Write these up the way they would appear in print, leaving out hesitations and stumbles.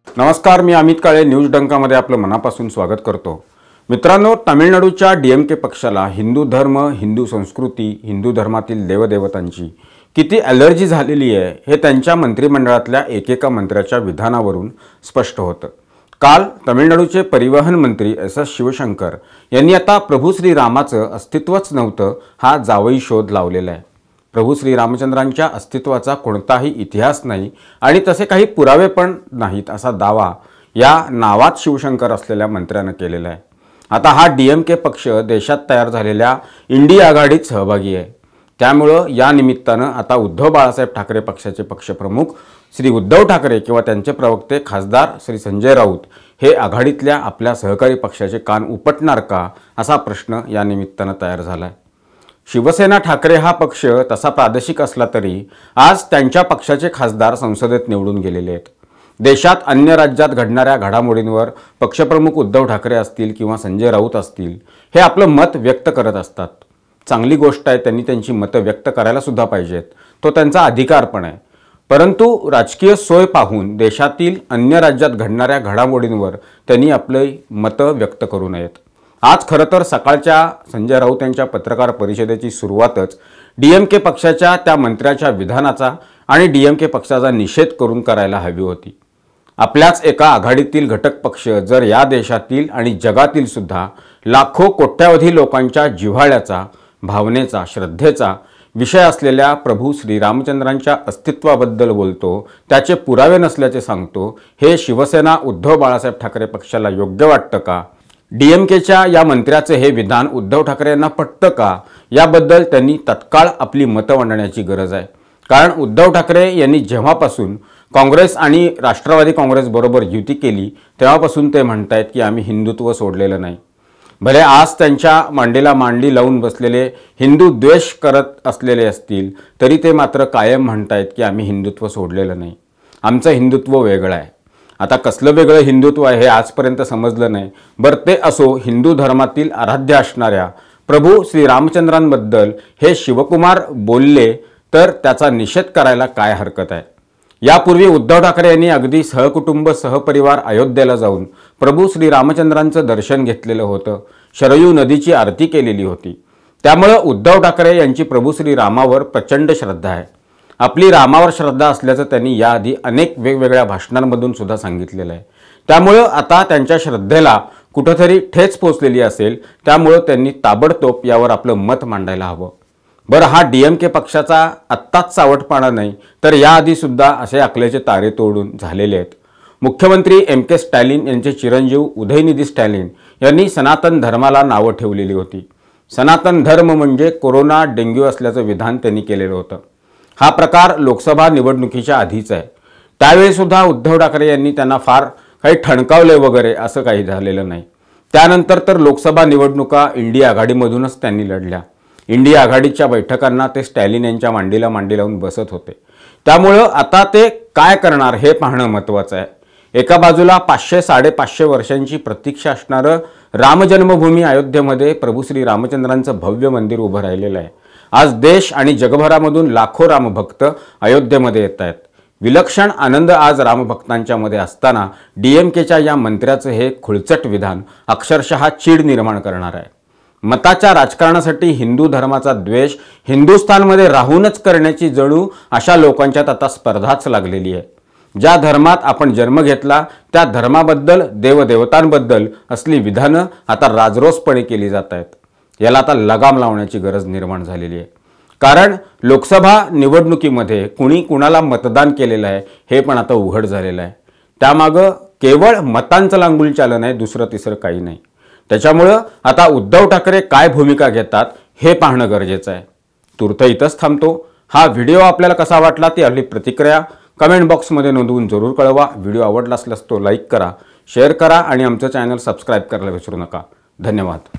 नमस्कार, मी अमित काळे न्यूज डंकामध्ये आपलं मनापासून स्वागत करतो। मित्रांनो, तामिळनाडूच्या डीएमके पक्षाला हिंदू धर्म, हिंदू संस्कृती, हिंदू धर्मातील देवदेवतांची किती ॲलर्जी झालेली आहे हे त्यांच्या मंत्रिमंडळातल्या एकेका मंत्र्याच्या विधानावरून स्पष्ट होतं। काल तामिळनाडूचे परिवहन मंत्री एस शिवशंकर यांनी आता प्रभू श्रीरामाचं अस्तित्वच नव्हतं हा जावई शोध लावलेला आहे। प्रभू श्रीरामचंद्रांच्या अस्तित्वाचा कोणताही इतिहास नाही आणि तसे काही पुरावे पण नाहीत असा दावा या नावात शिवशंकर असलेल्या मंत्र्याने केलेला आहे। आता हा डीएमके पक्ष देशात तयार झालेल्या इंडिया आघाडीत सहभागी आहे। त्यामुळे या निमित्ताने आता उद्धव बाळासाहेब ठाकरे पक्षाचे पक्षप्रमुख श्री उद्धव ठाकरे किंवा त्यांचे प्रवक्ते खासदार श्री संजय राऊत हे आघाडीतल्या आपल्या सहकारी पक्षाचे कान उपटणार का असा प्रश्न या निमित्ताने तयार झाला आहे। शिवसेना ठाकरे हा पक्ष तसा प्रादेशिक असला तरी आज त्यांच्या पक्षाचे खासदार संसदेत निवडून गेलेले आहेत। देशात अन्य राज्यात घडणाऱ्या घडामोडींवर पक्षप्रमुख उद्धव ठाकरे असतील किंवा संजय राऊत असतील हे आपलं मत व्यक्त करत असतात। चांगली गोष्ट आहे, त्यांनी त्यांची मतं व्यक्त करायला सुद्धा पाहिजेत, तो त्यांचा अधिकार पण आहे। परंतु राजकीय सोय पाहून देशातील अन्य राज्यात घडणाऱ्या घडामोडींवर त्यांनी आपले मतं व्यक्त करू नयेत। आज खरं तर सकाळच्या संजय राऊत यांच्या पत्रकार परिषदेची सुरुवातच डीएमके पक्षाच्या त्या मंत्र्याच्या विधानाचा आणि डीएमके पक्षाचा निषेध करून करायला हवी होती। आपल्याच एका आघाडीतील घटक पक्ष जर या देशातील आणि जगातील सुद्धा लाखो कोट्यावधी लोकांच्या जिव्हाळ्याचा, भावनेचा, श्रद्धेचा विषय असलेल्या प्रभू श्रीरामचंद्रांच्या अस्तित्वाबद्दल बोलतो, त्याचे पुरावे नसल्याचे सांगतो, हे शिवसेना उद्धव बाळासाहेब ठाकरे पक्षाला योग्य वाटतं का? डीएमकेच्या या मंत्र्याचे हे विधान उद्धव ठाकरे यांना पटतं का? याबद्दल त्यांनी तत्काळ आपली मतं मांडण्याची गरज आहे। कारण उद्धव ठाकरे यांनी जेव्हापासून काँग्रेस आणि राष्ट्रवादी काँग्रेस बरोबर युती केली तेव्हापासून ते म्हणतायत की आम्ही हिंदुत्व सोडलेलं नाही। भले आज त्यांच्या मांडीला मांडी लावून बसलेले हिंदू द्वेष करत असलेले असतील तरी ते मात्र कायम म्हणतायत की आम्ही हिंदुत्व सोडलेलं नाही, आमचं हिंदुत्व वेगळं आहे। आता कसलं वेगळं हिंदुत्व आहे हे आजपर्यंत समजलं नाही। बरं ते असो, हिंदू धर्मातील आराध्य असणाऱ्या प्रभू श्रीरामचंद्रांबद्दल हे शिवकुमार बोलले तर त्याचा निषेध करायला काय हरकत आहे? यापूर्वी उद्धव ठाकरे यांनी अगदी सहकुटुंब सहपरिवार अयोध्येला जाऊन प्रभू श्रीरामचंद्रांचं दर्शन घेतलेलं होतं, शरयू नदीची आरती केलेली होती। त्यामुळे उद्धव ठाकरे यांची प्रभू श्रीरामावर प्रचंड श्रद्धा आहे। आपली रामावर श्रद्धा असल्याचं त्यांनी याआधी अनेक वेगवेगळ्या भाषणांमधून सुद्धा सांगितलेलं आहे। त्यामुळे आता त्यांच्या श्रद्धेला कुठेतरी ठेच पोचलेली असेल, त्यामुळे त्यांनी ताबडतोब यावर आपलं मत मांडायला हवं। बरं, हा डीएमके पक्षाचा आत्ताच सावटपणा नाही तर याआधी सुद्धा असे अकलेचे तारे तोडून झालेले आहेत। मुख्यमंत्री के स्टॅलिन यांचे चिरंजीव उदयनिधी स्टॅलिन यांनी सनातन धर्माला नावं ठेवलेली होती। सनातन धर्म म्हणजे कोरोना, डेंग्यू असल्याचं विधान त्यांनी केलेलं होतं। हा प्रकार लोकसभा निवडणुकीच्या आधीच आहे। त्यावेळी सुद्धा उद्धव ठाकरे यांनी त्यांना फार काही ठणकावले वगैरे असं काही झालेलं नाही। त्यानंतर तर लोकसभा निवडणुका इंडिया आघाडीमधूनच त्यांनी लढल्या। इंडिया आघाडीच्या बैठकांना ते स्टॅलिन यांच्या मांडीला मांडी लावून बसत होते। त्यामुळे आता ते काय करणार हे पाहणं महत्त्वाचं आहे। एका बाजूला 500-550 वर्षांची प्रतीक्षा असणारं राम जन्मभूमी अयोध्येमध्ये प्रभू श्री रामचंद्रांचं भव्य मंदिर उभं राहिलेलं आहे। आज देश आणि जगभरामधून लाखो रामभक्त अयोध्येमध्ये येत आहेत। विलक्षण आनंद आज रामभक्तांच्या मध्ये असताना डीएमकेच्या या मंत्र्याचं हे खुळचट विधान अक्षरशः चीड निर्माण करणार आहे। मताच्या राजकारणासाठी हिंदू धर्माचा द्वेष हिंदुस्थानमध्ये राहूनच करण्याची जणू अशा लोकांच्यात आता स्पर्धाच लागलेली आहे। ज्या धर्मात आपण जन्म घेतला त्या धर्माबद्दल, देवदेवतांबद्दल असली विधानं आता राजरोसपणे केली जात आहेत। याला आता लगाम लावण्याची गरज निर्माण झालेली आहे। कारण लोकसभा निवडणुकीमध्ये कुणी कुणाला मतदान केलेलं आहे हे पण आता उघड झालेलं आहे। त्यामागं केवळ मतांचं लांगुल चालन आहे, दुसरं तिसरं काही नाही। त्याच्यामुळे आता उद्धव ठाकरे काय भूमिका घेतात हे पाहणं गरजेचं आहे। तूर्त इथंच थांबतो। हा व्हिडिओ आपल्याला कसा वाटला ती आपली प्रतिक्रिया कमेंट बॉक्समध्ये नोंदवून जरूर कळवा। व्हिडिओ आवडला असल्यास तो लाईक करा, शेअर करा आणि आमचं चॅनल सबस्क्राईब करायला विसरू नका। धन्यवाद।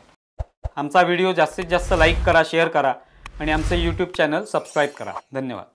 आमचा व्हिडिओ जास्तीत जास्त लाईक करा, शेअर करा आणि आमचे यूट्यूब चॅनल सबस्क्राईब करा। धन्यवाद।